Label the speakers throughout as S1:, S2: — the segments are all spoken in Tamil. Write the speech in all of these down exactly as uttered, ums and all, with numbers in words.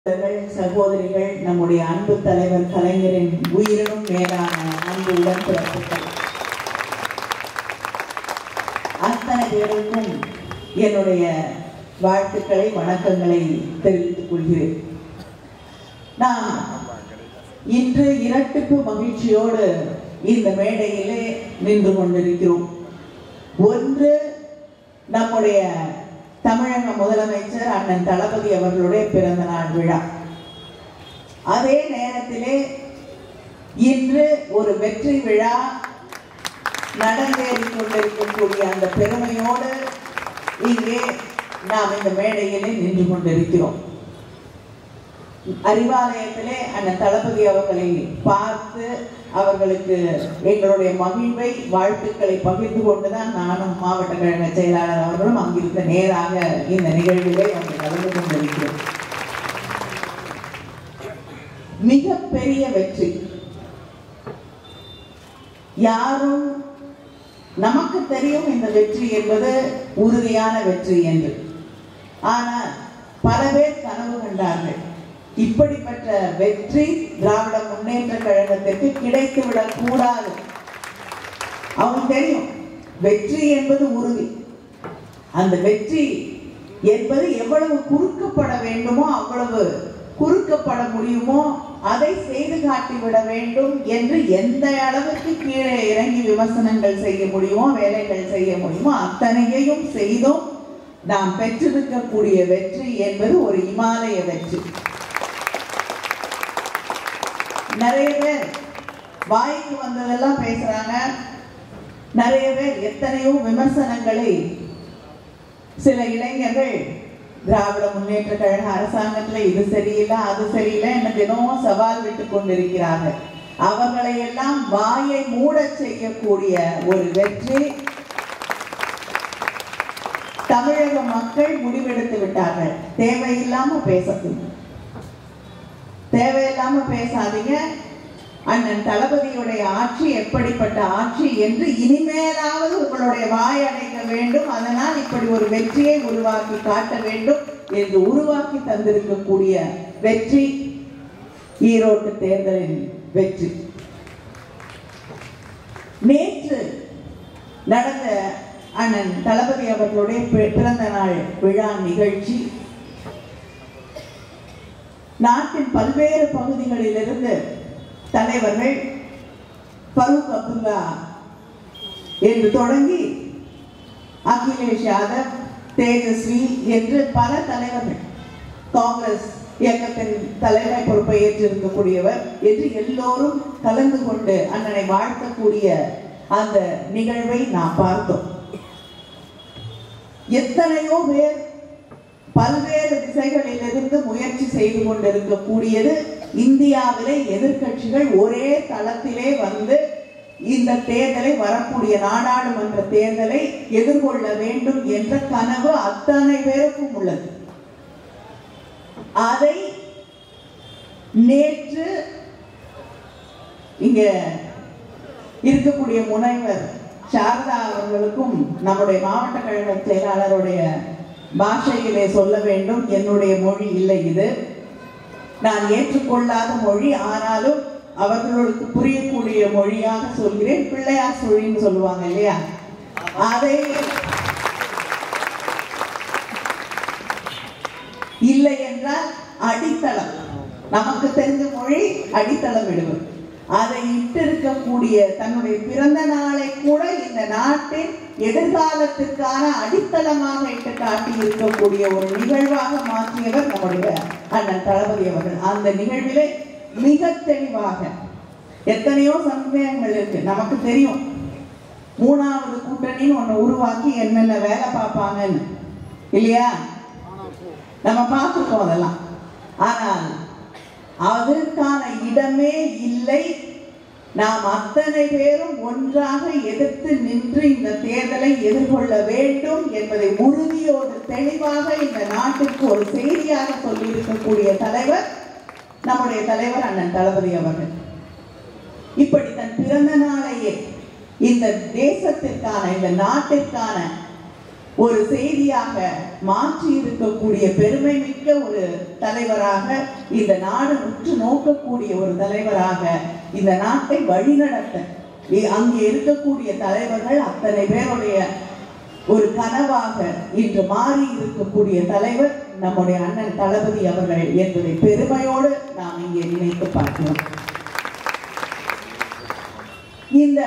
S1: சகோதரிகள், நம்முடைய அன்பு தலைவர் கலைஞரின் உயிரினும் மேலான அன்பு உடன்பிறப்புகள் அத்தனை பேருக்கும் என்னுடைய வாழ்த்துக்களை வணக்கங்களை தெரிவித்துக் கொள்கிறேன். நாம் இன்று இரட்டிப்பு மகிழ்ச்சியோடு இந்த மேடையிலே நின்று கொண்டிருக்கிறோம். ஒன்று, நம்முடைய தமிழக முதலமைச்சர் அண்ணன் தளபதி அவர்களுடைய பிறந்த நாள் விழா. அதே நேரத்திலே இன்று ஒரு வெற்றி விழா நடந்தேறிக் கொண்டிருக்கக்கூடிய அந்த பெருமையோடு இங்கே நாம் இந்த மேடையிலே நின்று கொண்டிருக்கிறோம். அறிவாலயத்திலே அண்ணன் தளபதி அவர்களை பார்த்து அவர்களுக்கு எங்களுடைய மகிழ்வை வாழ்த்துக்களை பகிர்ந்து கொண்டுதான் நானும் மாவட்ட கழக செயலாளர் அவர்களும் அங்கிருந்த நேராக இந்த நிகழ்விலே வந்து கலந்து கொண்டிருக்கிறோம். மிகப்பெரிய வெற்றி. யாரும் நமக்கு தெரியும் இந்த வெற்றி என்பது உறுதியான வெற்றி என்று. ஆனால் பல பேர் கனவு கண்டார்கள், இப்படிப்பட்ட வெற்றி திராவிட முன்னேற்ற கழகத்திற்கு கிடைத்துவிடக் கூடாது. அவங்க தெரியும் வெற்றி என்பது உறுதி. அந்த வெற்றி என்பது எவ்வளவு குறுக்கப்பட வேண்டுமோ அவ்வளவு குறுக்கப்பட முடியுமோ அதை செய்து காட்டிவிட வேண்டும் என்று எந்த அளவுக்கு கீழே இறங்கி விமர்சனங்கள் செய்ய முடியுமோ, வேலைகள் செய்ய முடியுமோ அத்தனையையும் செய்தும் நாம் பெற்றிருக்கக்கூடிய வெற்றி என்பது ஒரு இமாலய வெற்றி. நிறைய பேர் வாய்க்கு வந்ததெல்லாம் பேசுறாங்க. நிறைய பேர் எத்தனையோ விமர்சனங்களை சில இளைஞர்கள் திராவிட முன்னேற்ற கழக அரசாங்கத்துல இது சரியில்லை அது சரியில்லை என்று தினமும் சவால் விட்டுக் கொண்டிருக்கிறார்கள். அவர்களை எல்லாம் வாயை மூட செய்யக்கூடிய ஒரு வெற்றி தமிழக மக்கள் முடிவெடுத்து விட்டார்கள். தேவையில்லாம பேசணும், தேவையில்லாம பேசாதீங்க. அண்ணன் தளபதியுடைய ஆட்சி எப்படிப்பட்ட ஆட்சி என்று இனிமேலாவது உங்களுடைய வாய் அடைக்க வேண்டும். அதனால் இப்படி ஒரு வெற்றியை உருவாக்கி காட்ட வேண்டும் என்று உருவாக்கி தந்திருக்கக்கூடிய வெற்றி ஈரோடு தேர்தலின் வெற்றி. நேற்று நடந்த அண்ணன் தளபதி அவர்களுடைய பிறந்த நாள் விழா நிகழ்ச்சி நாட்டின் பல்வேறு பகுதிகளிலிருந்து தலைவர்கள் ஃபரூக் அப்துல்லா என்று தொடங்கி அகிலேஷ் யாதவ், தேஜஸ்வி என்று பல தலைவர்கள், காங்கிரஸ் இயக்கத்தின் தலைமை பொறுப்பை ஏற்றிருக்கக்கூடியவர் என்று எல்லோரும் கலந்து கொண்டு அண்ணனை வாழ்த்தக்கூடிய அந்த நிகழ்வை நாம் பார்த்தோம். எத்தனையோ பேர் பல்வேறு திசைகளில் இருந்து முயற்சி செய்து கொண்டிருக்கக்கூடியது. இந்தியாவிலே எதிர்க்கட்சிகள் ஒரே தளத்திலே வந்து இந்த தேர்தலை, வரக்கூடிய நாடாளுமன்ற தேர்தலை எதிர்கொள்ள வேண்டும் என்ற கனவு அத்தனை பேருக்கும் உள்ளது. அதை நேற்று இங்க இருக்கக்கூடிய முனைவர் சாரதா அவர்களுக்கும் நம்முடைய மாவட்ட கழக செயலாளருடைய பாஷையிலே சொல்ல வேண்டும். என்னுடைய மொழி இல்லை இது, நான் ஏற்றுக்கொள்ளாத மொழி, ஆனாலும் அவர்களுக்கு புரியக்கூடிய மொழியாக சொல்கிறேன். பிள்ளையார் மொழின்னு சொல்லுவாங்க இல்லையா, அதை இல்லை என்றால் அடித்தளம், நமக்கு தெரிஞ்ச மொழி அடித்தளம் விடுவது. அதை இட்டிருக்கக்கூடிய தன்னுடைய பிறந்த நாளை கூட இந்த நாட்டின் எதிர்காலத்திற்கான அடித்தளமாக இட்டு காட்டி இருக்கக்கூடிய ஒரு நிகழ்வாக மாற்றியவர் நம்முடைய அண்ணன் தளபதி அவர்கள். அந்த நிகழ்விலே மிக தெளிவாக எத்தனையோ சந்தேகங்கள் இருக்கு. நமக்கு தெரியும் மூணாவது கூட்டணின்னு ஒண்ணு உருவாக்கி என்னென்ன வேலை பார்ப்பாங்கன்னு, இல்லையா? நம்ம பார்த்துருக்கோம் அதெல்லாம். ஆனால் அதற்கான இடமே இல்லை. நாம் அத்தனை பேரும் ஒன்றாக எதிர்த்து நின்று இந்த தேர்தலை எதிர்கொள்ள வேண்டும் என்பதை உறுதியோடு தெளிவாக இந்த நாட்டிற்கு ஒரு செய்தியாக சொல்லி இருக்கக்கூடிய தலைவர் நம்முடைய தலைவர் அண்ணன் தளபதி அவர்கள். இப்படி தன் பிறந்த நாளையே இந்த தேசத்திற்கான, இந்த நாட்டிற்கான ஒரு செய்தியாக மாற்றி இருக்கக்கூடிய பெருமை மிக்க ஒரு தலைவராக, இந்த நாடு உற்று நோக்கக்கூடிய ஒரு தலைவராக இந்த நாட்டை வழிநடத்த அங்கே இருக்கக்கூடிய தலைவர்கள் அத்தனை பேருடைய ஒரு கனவாக இன்று மாறி இருக்கக்கூடிய தலைவர் நம்முடைய அண்ணன் தளபதி அவர்கள் என்பதை பெருமையோடு நாம் இங்கே நினைத்து பார்க்கிறோம். இந்த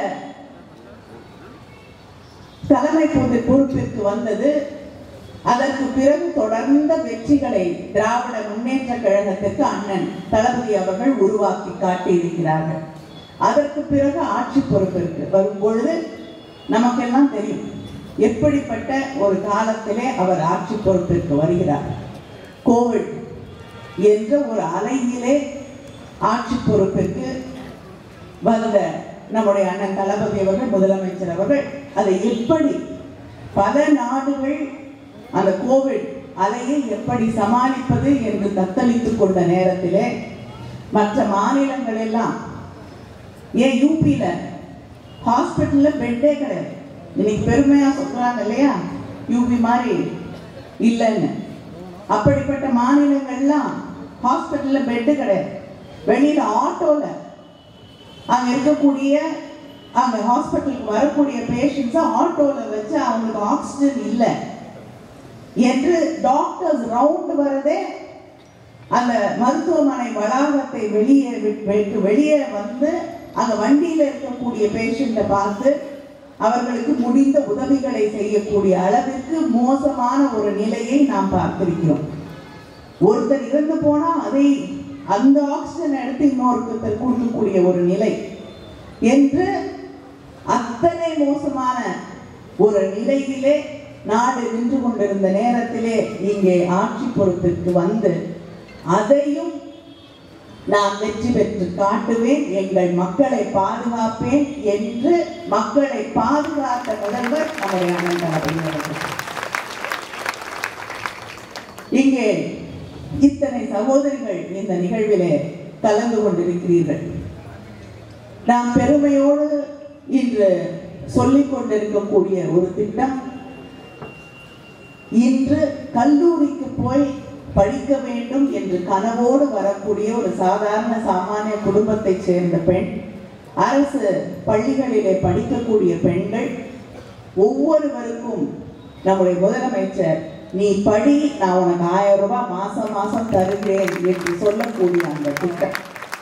S1: தலைமை பொறுப்பிற்கு வந்தது, அதற்கு பிறகு தொடர்ந்த வெற்றிகளை திராவிட முன்னேற்ற கழகத்திற்கு அண்ணன் தளபதி அவர்கள் உருவாக்கி காட்டியிருக்கிறார்கள். அதற்கு பிறகு ஆட்சி பொறுப்பிற்கு வரும் பொழுது நமக்கெல்லாம் தெரியும் எப்படிப்பட்ட ஒரு காலத்திலே அவர் ஆட்சி பொறுப்பிற்கு வருகிறார். கோவிட் என்ற ஒரு அலையிலே ஆட்சி பொறுப்பிற்கு வந்த நம்முடைய அண்ணன் தளபதி அவர்கள், முதலமைச்சர் அவர்கள் அதை எப்படி பல நாடுகள் அந்த கோவிட் அலையை எப்படி சமாளிப்பது என்று தத்தளித்துக் கொண்ட நேரத்திலே மற்ற மாநிலங்கள் எல்லாம், ஏன் யூபியில ஹாஸ்பிட்டல்ல பெட்டே கிடையாது. இன்னைக்கு பெருமையா சொல்றாங்க இல்லையா, யூபி மாதிரி இல்லைன்னு. அப்படிப்பட்ட மாநிலங்கள்லாம் ஹாஸ்பிட்டல்ல பெட்டு கிடையாது. வெளியில ஆட்டோல அங்க இருக்கக்கூடிய அங்க ஹாஸ்பிட்டலுக்கு வரக்கூடிய பேஷண்ட்ஸை ஆட்டோல வச்சு அவங்களுக்கு ஆக்சிஜன் இல்லை என்று டாக்டர்ஸ் ரவுண்ட் வரதே அந்த மருத்துவமனை வளாகத்தை வெளியே விட்டு வெளியே வந்து அங்க வண்டியில இருக்கக்கூடிய பேஷண்ட்டை பார்த்து அவர்களுக்கு முடிந்த உதவிகளை செய்யக்கூடிய அளவிற்கு மோசமான ஒரு நிலையை நாம் பார்த்திருக்கிறோம். ஒருத்தர் இறந்து போனா அதை அந்த ஆக்சிஜன் எடுத்து இன்னொருத்தர் கொடுக்கக்கூடிய ஒரு நிலை என்று அத்தனை மோசமான ஒரு நிலையிலே நாடு நின்று கொண்டிருந்த நேரத்திலே இங்கே ஆட்சி பொறுப்பிற்கு வந்து அதையும் நான் வெற்றி பெற்று காட்டுவேன், எங்கள் மக்களை பாதுகாப்பேன் என்று மக்களை பாதுகாத்த முதல்வர் நம்முடைய அண்ணன் தளபதி அவர்கள். இங்கே இத்தனை சகோதரிகள் இந்த நிகழ்விலே கலந்து கொண்டிருக்கிறீர்கள். நாம் பெருமையோடு இன்று சொல்லிக் கொண்டிருக்கக்கூடிய ஒரு திட்டம், இன்று கல்லூரிக்கு போய் படிக்க வேண்டும் என்று கனவோடு வரக்கூடிய ஒரு சாதாரண சாமானிய குடும்பத்தை சேர்ந்த பெண், அரசு பள்ளிகளிலே படிக்கக்கூடிய பெண்கள் ஒவ்வொருவருக்கும் நம்முடைய முதலமைச்சர் நீ படி, நான் உனக்கு ஆயிரம் ரூபாய் மாசம் மாசம் தருகிறேன் என்று சொல்லக்கூடிய அந்த திட்டம்.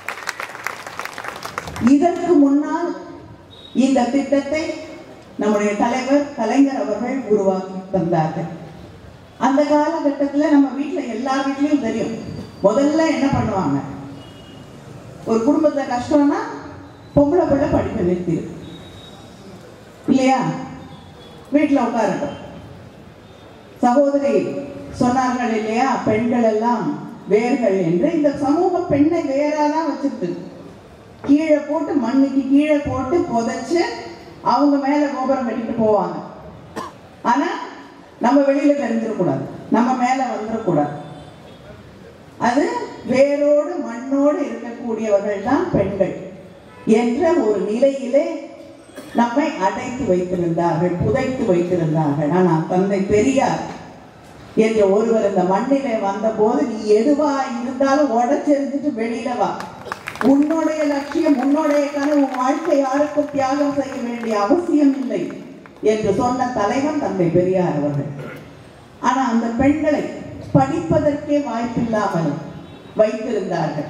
S1: இதற்கு முன்னால் இந்த திட்டத்தை நம்முடைய தலைவர் கலைஞர் அவர்கள் உருவாக்கி தந்தார்கள். அந்த காலகட்டத்தில் நம்ம வீட்டில் எல்லா வீட்லையும் தெரியும், முதல்ல என்ன பண்ணுவாங்க, ஒரு குடும்பத்துல கஷ்டம்னா பொம்பளை பிள்ளை படிக்க நிறுத்திடு இல்லையா, வீட்டில் உட்காரட்டும். சகோதரி சொன்னார்கள் இல்லையா, பெண்கள் எல்லாம் வேர்கள் என்று. இந்த சமூக பெண்ணை வேறாதான் வச்சிருக்கு, கீழே போட்டு மண்ணுக்கு கீழே போட்டு புதைச்சு அவங்க மேல கோபுரம் கட்டிட்டு போவாங்க. ஆனா நம்ம வெளியில தெரிஞ்சிடக்கூடாது, நம்ம மேல வந்துடக்கூடாது. அது வேரோடு மண்ணோடு இருக்கக்கூடியவர்கள் தான் பெண்கள் என்ற ஒரு நிலையிலே நம்மை அடைத்து வைத்திருந்தார்கள், புதைத்து வைத்திருந்தார்கள். ஆனால் தந்தை பெரியார் என்ற ஒருவர் இந்த மண்ணிலே வந்த போது, நீ எதுவா இருந்தாலும் உடைச்செறிஞ்சிட்டு வெளியில வா, உன்னுடைய லட்சியம் உன்னுடைய கனவு, வாழ்க்கை யாருக்கும் தியாகம் செய்ய வேண்டிய அவசியம் இல்லை என்று சொன்ன தலைவன் தந்தை பெரியார் அவர்கள். ஆனா அந்த பெண்களை படிப்பதற்கே வாய்ப்பில்லாமல் வைத்திருந்தார்கள்.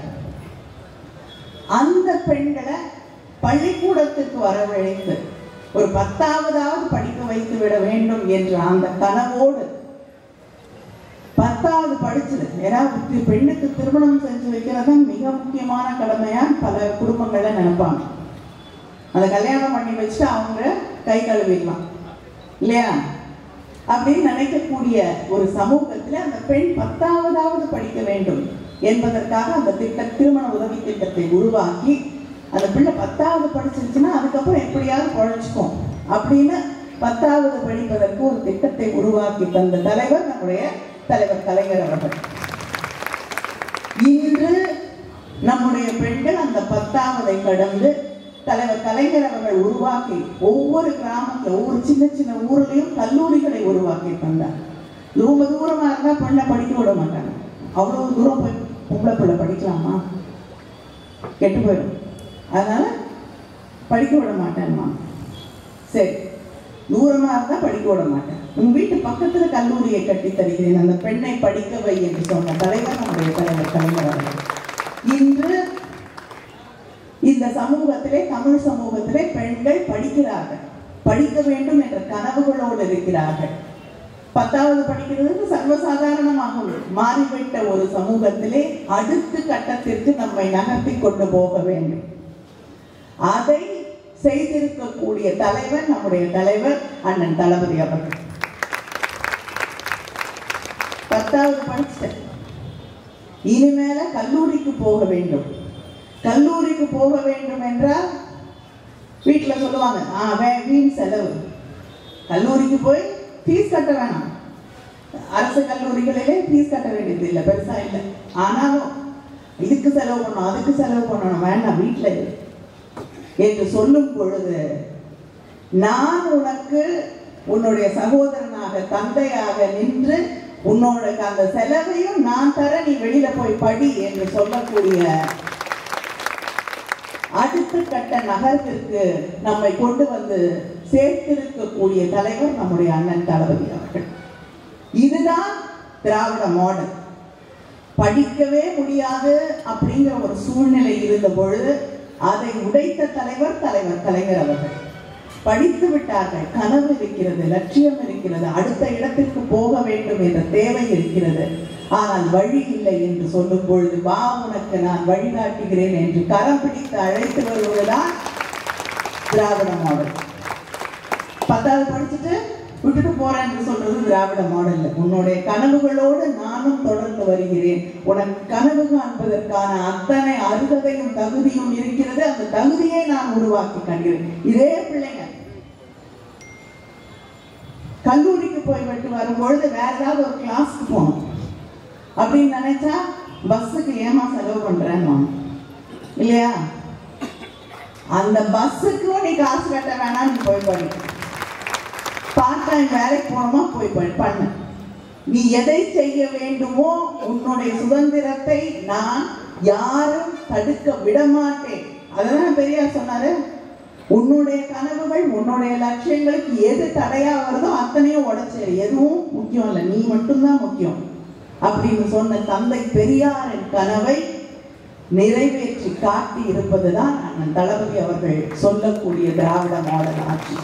S1: அந்த பெண்களை பள்ளிக்கூடத்துக்கு வரவழைத்து ஒரு பத்தாவதாவது படிக்க வைத்து விட வேண்டும் என்ற அந்த கனவோடு பத்தாவது படிச்சது. ஏதாவது பெண்ணுக்கு திருமணம் செஞ்சு வைக்கிறதா மிக முக்கியமான கடமையா பல குடும்பங்கள்ல நினைப்பாங்க. அந்த கல்யாணம் பண்ணி வச்சுட்டு அவங்க கை கழுவிடலாம் இல்லையா அப்படின்னு நினைக்கக்கூடிய ஒரு சமூகத்துல அந்த பெண் பத்தாவதாவது படிக்க வேண்டும் என்பதற்காக அந்த திட்ட திருமண உதவி திட்டத்தை உருவாக்கி, அந்த பிள்ளை பத்தாவது படிச்சிருச்சுன்னா அதுக்கப்புறம் எப்படியாவது குழைச்சிக்கும் அப்படின்னு பத்தாவது படிப்பதற்கு ஒரு திட்டத்தை உருவாக்கி தந்த தலைவர் நம்முடைய தலைவர் கலைஞர் அவர்கள். இன்று நம்முடைய பெண்கள் அந்த பத்தாவதை கடந்து தலைவர் கலைஞர் அவர்கள் உருவாக்கி ஒவ்வொரு கிராமத்துல ஒவ்வொரு சின்ன சின்ன ஊர்லயும் கல்லூரிகளை உருவாக்கி தந்தார். ரொம்ப தூரமா இருந்தா பெண்ணை படிக்க விட மாட்டாங்க. அவ்வளவு தூரம் போய் பொம்பளை பிள்ளை படிக்கலாமா? கெட்டு போயிடும். அதனால படிக்க விட மாட்டேன்மா. சரி, தூரமா இருந்தா படிக்க விட மாட்டேன், உங்க வீட்டு பக்கத்துல கல்லூரியை கட்டி தருகிறேன், அந்த பெண்ணை படிக்க வை என்று சொன்ன தலைவர் நம்முடைய தலைவர் கலைஞர் அவர்கள். இன்று இந்த சமூகத்திலே, தமிழ் சமூகத்திலே பெண்கள் படிக்கிறார்கள், படிக்க வேண்டும் என்ற கனவுகளோடு இருக்கிறார்கள். பத்தாவது படிக்கிறது சர்வசாதாரணமாக மாறிவிட்ட ஒரு சமூகத்திலே அடுத்த கட்டத்திற்கு நம்மை நகர்த்தி கொண்டு போக வேண்டும். அதை செய்திருக்கக்கூடிய தலைவர் நம்முடைய தலைவர் அண்ணன் தளபதி அவர்கள். பத்தாவது படிச்சுட்டேன், இனிமேல கல்லூரிக்கு போக வேண்டும். கல்லூரிக்கு போக வேண்டும் என்றால் வீட்டுல சொல்லுவாங்க, ஆஹ் வீண் செலவு, கல்லூரிக்கு போய் ஃபீஸ் கட்ட வேணாம். அரசு கல்லூரிகளிலே ஃபீஸ் கட்ட வேண்டியது இல்லை, பெருசா இல்லை. ஆனாலும் இதுக்கு செலவு பண்ணணும், அதுக்கு செலவு பண்ணணும், வேண்டாம் வீட்டுல என்று சொல்லும் பொழுது, நான் உனக்கு உன்னுடைய சகோதரனாக தந்தையாக நின்று உன்னோட அந்த செலவையும் நான் தர, நீ வெளியில போய் படி என்று சொல்லக்கூடிய அடுத்த கட்ட நகர்விற்கு நம்மை கொண்டு வந்து சேர்த்திருக்கக்கூடிய தலைவர் நம்முடைய அண்ணன் தளபதி அவர்கள். இதுதான் திராவிட மாடல். படிக்கவே முடியாது அப்படிங்கிற ஒரு சூழ்நிலை இருந்த பொழுது அதை உடைத்த தலைவர் தலைவர் கலைஞர் அவர்கள். படித்து விட்டார்கள், கனவு இருக்கிறது, லட்சியம் இருக்கிறது, அடுத்த இடத்திற்கு போக வேண்டும் என்ற தேவை இருக்கிறது, ஆனால் வழி இல்லை என்று சொல்லும் பொழுது, வா உனக்கு நான் வழிகாட்டுகிறேன் என்று கரம் பிடித்து அழைத்து வருவதுதான் திராவிட மாடல். பத்தாவது படிச்சுட்டு விட்டுட்டு போறேன் என்று சொல்றது திராவிட மாடல். உன்னுடைய கனவுகளோடு நானும் தொடர்ந்து வருகிறேன், உனக்கு கனவு காண்பதற்கான அத்தனை அருகதையும் தகுதியும் இருக்கிறது, அந்த தகுதியை நான் உருவாக்கி காண்கிறேன். இதே பிள்ளைங்க கல்லூரிக்கு போய்விட்டு வரும்பொழுது வேற ஏதாவது ஒரு கிளாஸ்க்கு போகணும் அப்படின்னு நினைச்சா பஸ்ஸுக்கு ஏமா செலவு பண்றேன்னு இல்லையா? அந்த பஸ்ஸுக்கும் நீ காசு கட்ட வேணாம், நீ போய் படி. பார்ட் டைம் வேலைக்கு போனோமா போய் பண்ணு. நீ எதை செய்ய வேண்டுமோ உன்னுடைய சுதந்திரத்தை நான் யாரும் தடுக்க விட மாட்டேன். அதான் பெரியார் சொன்னாரு, உன்னுடைய கனவுகள் உன்னுடைய லட்சியங்களுக்கு எது தடையா வருதோ அத்தனையும் உடைச்சேரு, எதுவும் முக்கியம் இல்லை, நீ மட்டும்தான் முக்கியம் அப்படின்னு சொன்ன தந்தை பெரியாரின் கனவை நிறைவேற்றி காட்டி இருப்பதுதான் அண்ணன் தளபதி அவர்கள் சொல்லக்கூடிய திராவிட மாடல் ஆட்சி.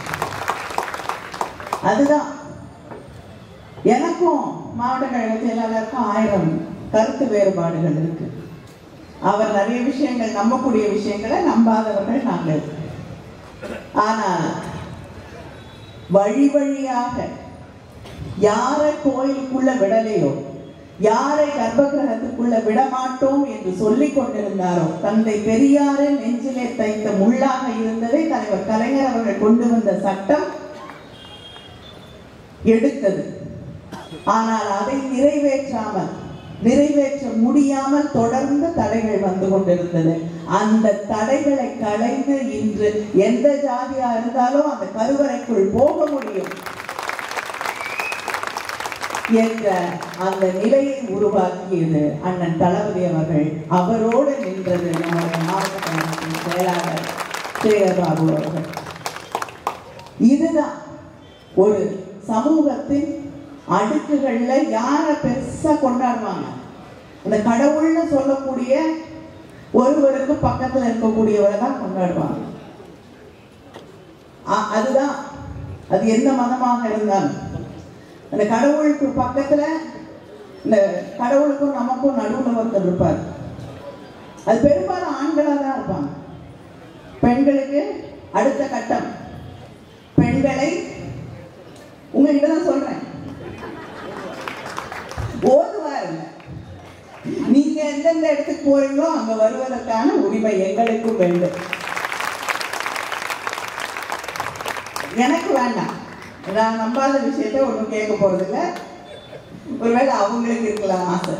S1: அதுதான் எனக்கும் மாவட்ட கழக செயலாளருக்கும் ஆயிரம் கருத்து வேறுபாடுகள் இருக்கு. அவர் நிறைய விஷயங்கள் நம்பக்கூடிய விஷயங்களை நம்பாதவர்கள் நாங்கள். ஆனால் வழி வழியாக யாரை கோயிலுக்குள்ள விடலையோ, யாரை கர்ப்பகிரகத்துக்குள்ள விடமாட்டோம் என்று சொல்லிக் கொண்டிருந்தாரோ, தந்தை பெரியாரின் நெஞ்சிலே தைத்த முள்ளாக இருந்ததை தலைவர் கலைஞர் அவர்கள் கொண்டு வந்த சட்டம் எடுத்தது. ஆனால் அதை நிறைவேற்றாமல் நிறைவேற்ற முடியாமல் தொடர்ந்து தடைகள் வந்து கொண்டிருந்தது. அந்த தடைகளை களைந்து இன்று எந்த ஜாதியா இருந்தாலும் அந்த கருவறைக்குள் போக முடியும் என்ற அந்த நிலையை உருவாக்கியது அண்ணன் தளபதி அவர்கள். அவரோடு நின்றது நம்முடைய மாவட்ட கழகத்தின் செயலாளர் சேகர்பாபு அவர்கள். இதுதான் ஒரு சமூகத்தின் அடுக்குகள்ல யார பெருசா கொண்டாடுவாங்க, அந்த கடவுள்னு சொல்லக்கூடிய ஒருவருக்கு பக்கத்துல இருக்கக்கூடியவரை தான் கொண்டாடுவாங்க. அதுதான், அது எந்த மதமாக இருந்தாலும் அந்த கடவுளுக்கு பக்கத்துல இந்த கடவுளுக்கும் நமக்கும் நடுவுல ஒருத்தர் இருப்பார். அது பெரும்பாலும் ஆண்களா தான் இருப்பாங்க. பெண்களுக்கு அடுத்த கட்டம், பெண்களை உங்ககிட்ட தான் சொல்றேன், ஓதுவார் இல்லை, நீங்க எந்தெந்த இடத்துக்கு போறீங்களோ அங்க வருவதற்கான உரிமை எங்களுக்கும் வேண்டும். எனக்கு வேண்டாம், நான் நம்பாத விஷயத்த ஒன்றும் கேட்க போறது இல்லை, ஒருவேளை அவங்களுக்கு இருக்கலாம் ஆசை.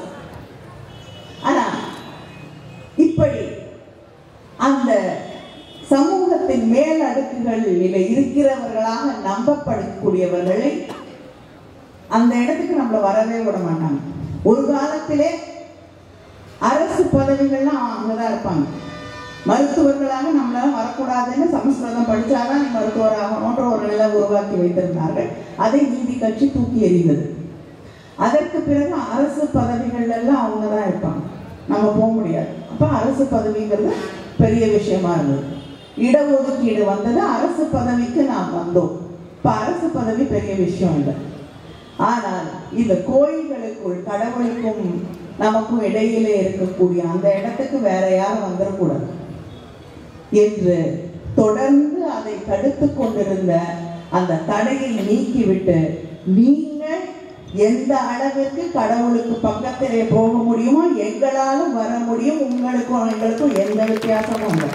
S1: ஆனா இப்படி அந்த சமூக மேல் அடுக்குகளில் இருக்கிறவர்களாக நம்பப்படக்கூடியவர்களை அந்த இடத்துக்கு நம்மள வரவே விட மாட்டாங்க. ஒரு காலத்திலே அரசு பதவிகள்லாம் அங்கதான் இருப்பாங்க. மருத்துவர்களாக நம்மளால வரக்கூடாதுன்னு சமஸ்கிருதம் படிச்சாதான் நீ மருத்துவர் ஆகணும்ன்ற ஒரு நிலை உருவாக்கி வைத்திருந்தார்கள். அதை நீதி கட்சி தூக்கி எறிந்தது. அதற்கு பிறகு அரசு பதவிகள் எல்லாம் அவங்க தான் இருப்பாங்க, நம்ம போக முடியாது. அப்ப அரசு பதவிங்கிறது பெரிய விஷயமா இருந்தது. இடஒதுக்கீடு வந்தது, அரசு பதவிக்கு நாம் வந்தோம். இப்ப அரசு பதவி பெரிய விஷயம் இல்லை. ஆனால் இந்த கோயில்களுக்குள் கடவுளுக்கும் நமக்கும் இடையிலே இருக்கக்கூடிய அந்த இடத்துக்கு வேற யாரும் வந்துடக்கூடாது என்று தொடர்ந்து அதை தடுத்து கொண்டிருந்த அந்த தடையை நீக்கிவிட்டு, நீங்கள் எந்த அளவிற்கு கடவுளுக்கு பக்கத்திலே போக முடியுமோ எங்களாலும் வர முடியும், உங்களுக்கும் எங்களுக்கும் எந்த வித்தியாசமும் இல்லை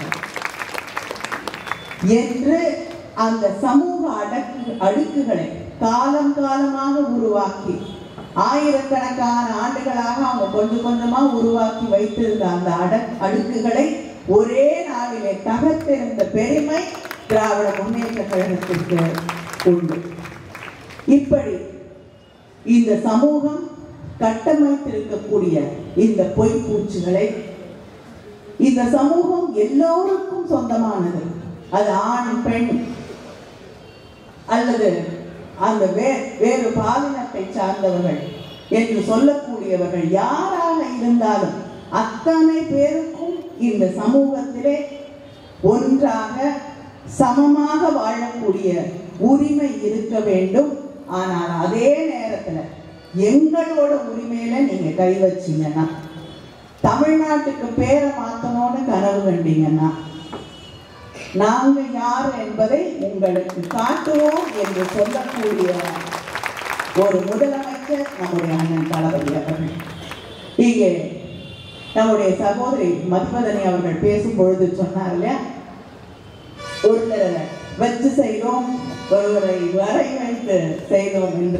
S1: என்று அந்த சமூக அடக்கு அடுக்குகளை காலம் காலமாக உருவாக்கி, ஆயிரக்கணக்கான ஆண்டுகளாக அவங்க கொஞ்சம் கொஞ்சமா உருவாக்கி வைத்திருந்த அந்த அட அடுக்குகளை ஒரே நாளிலே தகர்த்தெறிந்த பெருமை திராவிட முன்னேற்ற கழகத்திற்கு உண்டு. இப்படி இந்த சமூகம் கட்டமைத்திருக்கக்கூடிய இந்த பொய்ப்பூச்சுகளை, இந்த சமூகம் எல்லோருக்கும் சொந்தமானது. அது ஆண் பெண் அல்லது அந்த வே வேறு பாலினத்தை சார்ந்தவர்கள் என்று சொல்லக்கூடியவர்கள் யாராக இருந்தாலும் அத்தனை பேருக்கும் இந்த சமூகத்திலே ஒன்றாக சமமாக வாழக்கூடிய உரிமை இருக்க வேண்டும். ஆனால் அதே நேரத்துல எங்களோட உரிமையில நீங்க கை வச்சீங்கன்னா, தமிழ்நாட்டுக்கு பேரை மாத்தணும்னு கனவு கண்டீங்கன்னா, நாங்க யார் என்பதை உங்களுக்கு காட்டுவோம் என்று சொல்லக்கூடிய ஒரு முதலமைச்சர் நம்முடைய அண்ணன் தளபதி அவர்கள். இங்கே நம்முடைய சகோதரி மதுவதனி அவர்கள் பேசும் பொழுது சொன்னார் இல்லையா, ஒருத்தரை வச்சு செய்தோம், ஒருவரை வரை வைத்து செய்தோம் என்று.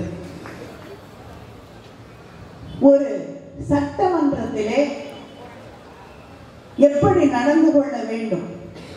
S1: ஒரு சட்டமன்றத்திலே எப்படி நடந்து கொள்ள வேண்டும்?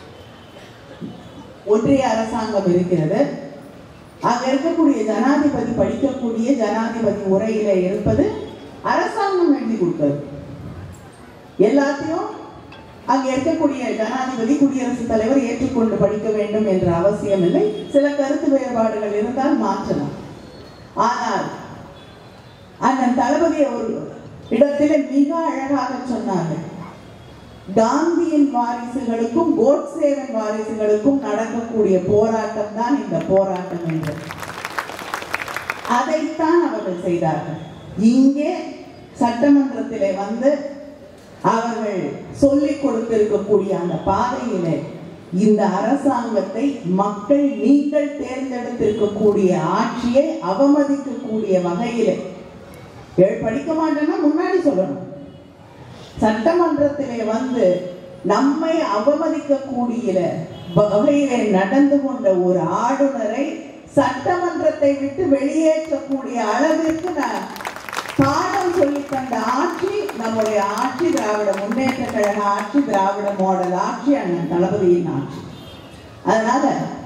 S1: ஒன்றிய அரசாங்கம் இருக்கிறது, அங்க இருக்கக்கூடிய ஜனாதிபதி படிக்கக்கூடிய ஜனாதிபதி உரையில இருப்பது அரசாங்கம் எழுதி கொடுத்தது. எல்லாத்தையும் அங்க இருக்கக்கூடிய ஜனாதிபதி குடியரசுத் தலைவர் ஏற்றுக்கொண்டு படிக்க வேண்டும் என்ற அவசியம் இல்லை. சில கருத்து வேறுபாடுகள் இருந்தால் மாற்றலாம். ஆனால் அண்ணன் தளபதி ஒரு இடத்திலே மிக அழகாக சொன்னார்கள், காந்தியின் வாரிசுகளுக்கும் கோட்சேவின் வாரிசுகளுக்கும் நடக்கக்கூடிய போராட்டம் தான் இந்த போராட்டம் என்று. அதைத்தான் அவர்கள் செய்தார்கள். இங்கே சட்டமன்றத்திலே வந்து அவர்கள் சொல்லிக் கொடுத்திருக்கக்கூடிய அந்த பாதையிலே இந்த அரசாங்கத்தை மக்கள் நீங்கள் தேர்ந்தெடுத்திருக்கக்கூடிய ஆட்சியை அவமதிக்கக்கூடிய வகையிலே, படிக்க மாட்டேன்னா முன்னாடி சொல்லணும், சட்டமன்றத்திலே வந்து நம்மை அவமதிக்கக்கூடிய வகையிலே நடந்து கொண்ட ஒரு ஆளுநரை சட்டமன்றத்தை விட்டு வெளியேற்றக்கூடிய அளவிற்கு நான் பாடம் சொல்லி தந்த ஆட்சி நம்முடைய ஆட்சி, திராவிட முன்னேற்ற கழக ஆட்சி, திராவிட மாடல் ஆட்சி, அண்ணன் தளபதியின் ஆட்சி. அதனால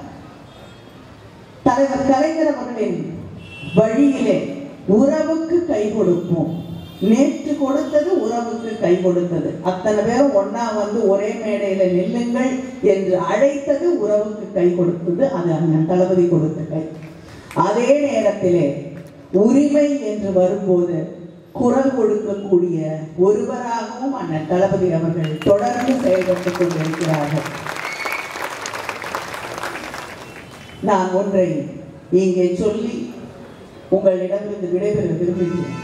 S1: தலைவர் கலைஞர் அவர்களின் வழியிலே உறவுக்கு கை கொடுப்போம். நேற்று கொடுத்தது உறவுக்கு கை கொடுத்தது. அத்தனை பேரும் ஒன்னா வந்து ஒரே மேடையில நில்லுங்கள் என்று அழைத்தது உறவுக்கு கை கொடுத்தது. அது அண்ணன் தளபதி கொடுத்த கை. அதே நேரத்திலே உரிமை என்று வரும்போது குரல் கொடுக்கக்கூடிய ஒருவராகவும் அண்ணன் தளபதி அவர்கள் தொடர்ந்து செயல்பட்டுக் கொண்டிருக்கிறார்கள். நான் ஒன்றை இங்கே சொல்லி உங்களிடமிருந்து விடைபெற விரும்புகிறேன்.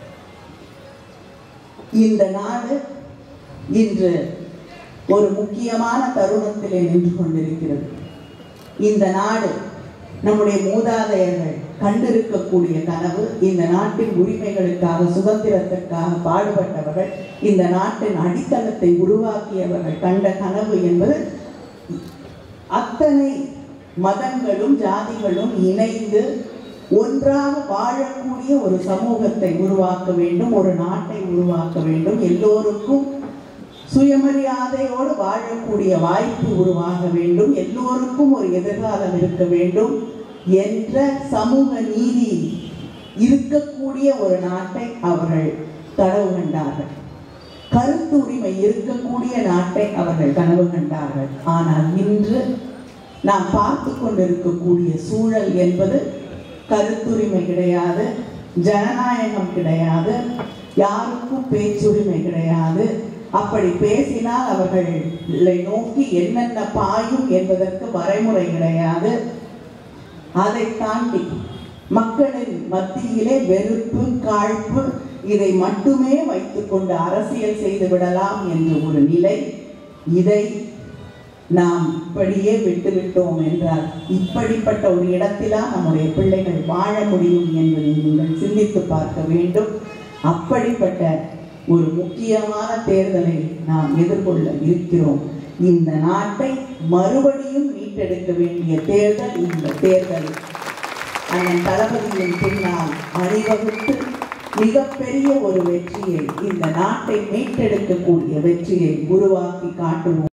S1: இந்த நாடு இன்று ஒரு முக்கியமான தருணத்திலே நின்று கொண்டிருக்கிறது. இந்த நாடு நம்முடைய மூதாதையர்கள் கண்டிருக்கக்கூடிய கனவு, இந்த நாட்டின் உரிமைகளுக்காக, சுதந்திரத்திற்காக பாடுபட்டவர்கள், இந்த நாட்டின் அடித்தளத்தை உருவாக்கியவர்கள் கண்ட கனவு என்பது அத்தனை மதங்களும் ஜாதிகளும் இணைந்து ஒன்றாக வாழக்கூடிய ஒரு சமூகத்தை உருவாக்க வேண்டும், ஒரு நாட்டை உருவாக்க வேண்டும், எல்லோருக்கும் சுயமரியாதையோடு வாழக்கூடிய வாய்ப்பு உருவாக வேண்டும், எல்லோருக்கும் ஒரு எதிர்காலம் இருக்க வேண்டும் என்ற சமூக நீதி இருக்கக்கூடிய ஒரு நாட்டை அவர்கள் கனவு கண்டார்கள். கருத்து உரிமை இருக்கக்கூடிய நாட்டை அவர்கள் கனவு கண்டார்கள். ஆனால் இன்று நாம் பார்த்து கொண்டிருக்கக்கூடிய சூழல் என்பது கருத்துரிமை கிடையாது, ஜனநாயகம் கிடையாது, யாருக்கும் பேச்சுரிமை கிடையாது. அப்படி பேசினால் அவர்களை நோக்கி என்னென்ன பாயும் என்பதற்கு வரைமுறை கிடையாது. அதை தாண்டி மக்களின் மத்தியிலே வெறுப்பு, காழ்ப்பு இதை மட்டுமே வைத்துக் கொண்டு அரசியல் செய்து விடலாம் என்ற ஒரு நிலை. இதை நாம் இப்படியே விட்டுவிட்டோம் என்றால் இப்படிப்பட்ட ஒரு இடத்திலா நம்முடைய பிள்ளைகள் வாழ முடியும் என்பதை நீங்கள் சிந்தித்து பார்க்க வேண்டும். அப்படிப்பட்ட ஒரு முக்கியமான தேர்தலை நாம் எதிர்கொள்ள இருக்கிறோம். இந்த நாட்டை மறுபடியும் மீட்டெடுக்க வேண்டிய தேர்தல் இந்த தேர்தல். அண்ணன் தளபதியின் பின்னால் அணிவகுத்து மிகப்பெரிய ஒரு வெற்றியை, இந்த நாட்டை மீட்டெடுக்கக்கூடிய வெற்றியை உருவாக்கி காட்டுவோம்.